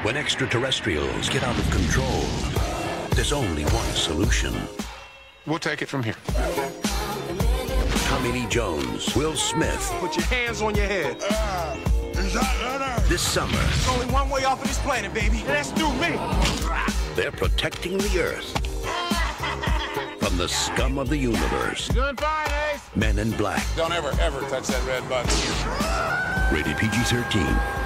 When extraterrestrials get out of control, there's only one solution. We'll take it from here. Tommy Lee Jones, Will Smith. Put your hands on your head. Is that better? This summer, There's only one way off of this planet, baby. And that's through me. they're protecting the Earth from the scum of the universe. Doing fine, Ace. Men in Black. Don't ever touch that red button. Rated PG-13.